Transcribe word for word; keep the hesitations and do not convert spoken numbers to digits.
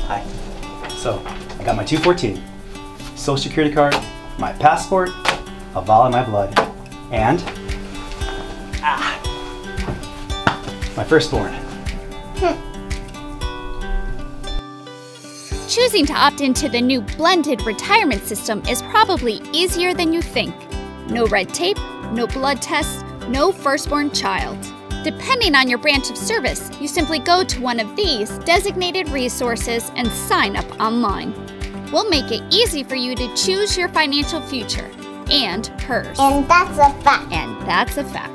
Hi. So, I got my two fourteen, social security card, my passport, a vial in my blood, and ah, my firstborn. Choosing to opt into the new blended retirement system is probably easier than you think. No red tape, no blood tests, no firstborn child. Depending on your branch of service, you simply go to one of these designated resources and sign up online. We'll make it easy for you to choose your financial future and hers. And that's a fact. And that's a fact.